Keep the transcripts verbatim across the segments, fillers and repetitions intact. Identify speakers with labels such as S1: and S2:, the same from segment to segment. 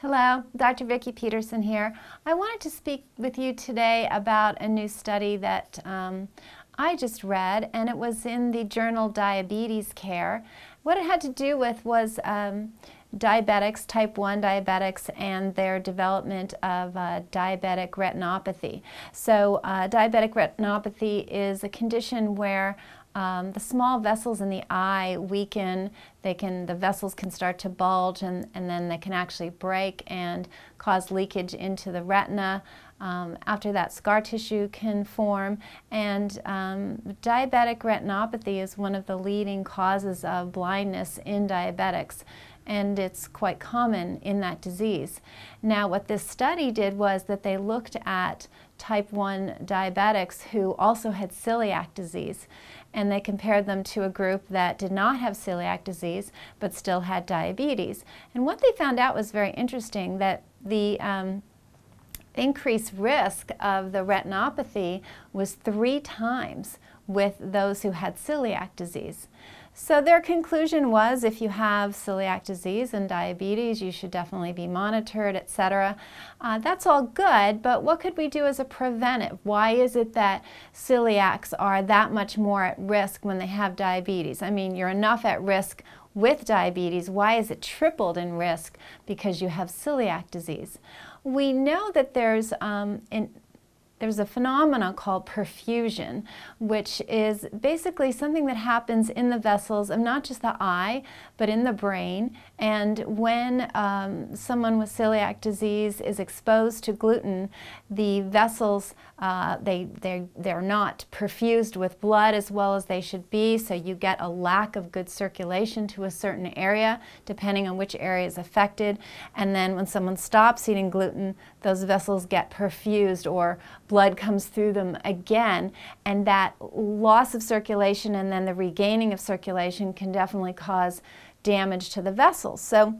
S1: Hello, Doctor Vicki Peterson here. I wanted to speak with you today about a new study that um, I just read, and it was in the journal Diabetes Care. What it had to do with was um, diabetics, type one diabetics, and their development of uh, diabetic retinopathy. So uh, diabetic retinopathy is a condition where Um, the small vessels in the eye weaken. They can, the vessels can start to bulge, and, and then they can actually break and cause leakage into the retina. Um, after that, scar tissue can form, and um, diabetic retinopathy is one of the leading causes of blindness in diabetics, and it's quite common in that disease. Now, what this study did was that they looked at type one diabetics who also had celiac disease, and they compared them to a group that did not have celiac disease but still had diabetes. And what they found out was very interesting, that the um, increased risk of the retinopathy was three times with those who had celiac disease. So their conclusion was, if you have celiac disease and diabetes, you should definitely be monitored, et cetera. Uh, that's all good, but what could we do as a preventive? Why is it that celiacs are that much more at risk when they have diabetes? I mean, you're enough at risk with diabetes. Why is it tripled in risk because you have celiac disease? We know that there's um, in, There's a phenomenon called perfusion, which is basically something that happens in the vessels of not just the eye, but in the brain. And when um, someone with celiac disease is exposed to gluten, the vessels, uh, they, they're, they're not perfused with blood as well as they should be, so you get a lack of good circulation to a certain area, depending on which area is affected. And then when someone stops eating gluten, those vessels get perfused, or blood comes through them again, and that loss of circulation and then the regaining of circulation can definitely cause damage to the vessels. So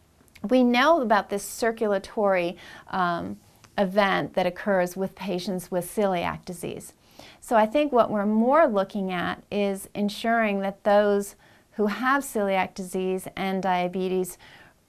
S1: we know about this circulatory um, event that occurs with patients with celiac disease. So I think what we're more looking at is ensuring that those who have celiac disease and diabetes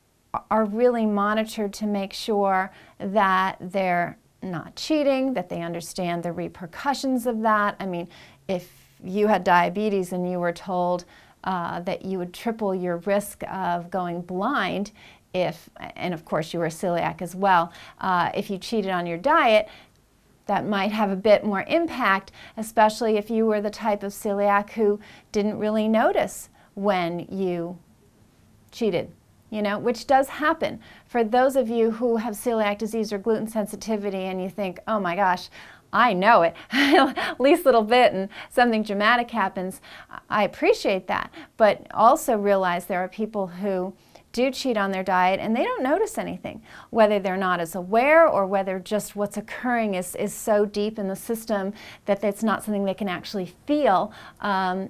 S1: are really monitored to make sure that they're not cheating, that they understand the repercussions of that. I mean, if you had diabetes and you were told uh, that you would triple your risk of going blind if, and of course you were celiac as well, uh, if you cheated on your diet, that might have a bit more impact, especially if you were the type of celiac who didn't really notice when you cheated. You know, which does happen. For those of you who have celiac disease or gluten sensitivity and you think, oh my gosh, I know it, least little bit and something dramatic happens, I appreciate that. But also realize there are people who do cheat on their diet and they don't notice anything, whether they're not as aware or whether just what's occurring is, is so deep in the system that it's not something they can actually feel. Um,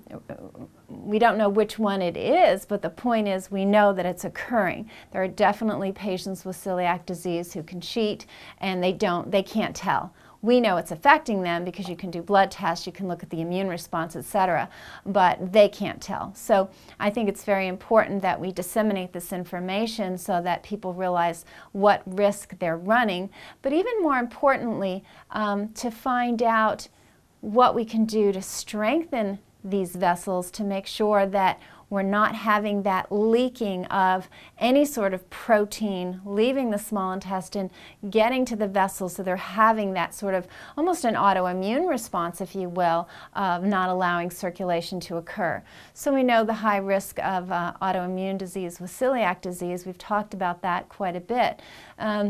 S1: We don't know which one it is, but the point is we know that it's occurring. There are definitely patients with celiac disease who can cheat and they don't, they can't tell. We know it's affecting them because you can do blood tests, you can look at the immune response, et cetera, but they can't tell. So I think it's very important that we disseminate this information so that people realize what risk they're running, but even more importantly, um, to find out what we can do to strengthen these vessels to make sure that we're not having that leaking of any sort of protein leaving the small intestine, getting to the vessels, so they're having that sort of almost an autoimmune response, if you will, of not allowing circulation to occur. So we know the high risk of uh, autoimmune disease with celiac disease. We've talked about that quite a bit. Um,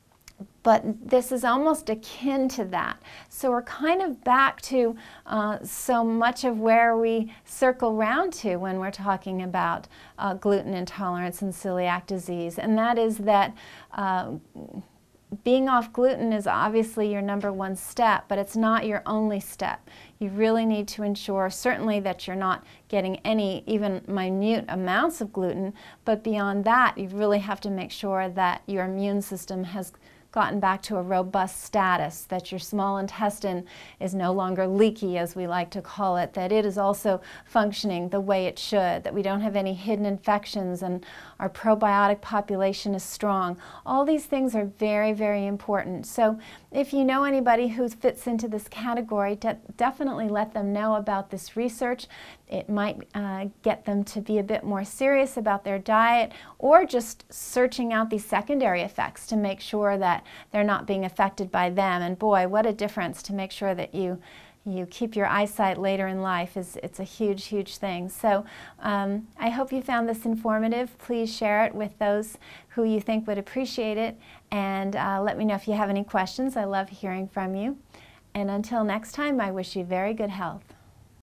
S1: But this is almost akin to that. So we're kind of back to uh, so much of where we circle round to when we're talking about uh, gluten intolerance and celiac disease, and that is that uh, being off gluten is obviously your number one step, but it's not your only step. You really need to ensure certainly that you're not getting any even minute amounts of gluten, but beyond that you really have to make sure that your immune system has gotten back to a robust status, that your small intestine is no longer leaky, as we like to call it, that it is also functioning the way it should, that we don't have any hidden infections and our probiotic population is strong. All these things are very, very important. So if you know anybody who fits into this category, de definitely let them know about this research. It might uh, get them to be a bit more serious about their diet, or just searching out these secondary effects to make sure that they're not being affected by them. And boy, what a difference to make sure that you you keep your eyesight later in life. Is it's a huge, huge thing. So um, I hope you found this informative. Please share it with those who you think would appreciate it, and uh, let me know if you have any questions. I love hearing from you. And until next time, I wish you very good health.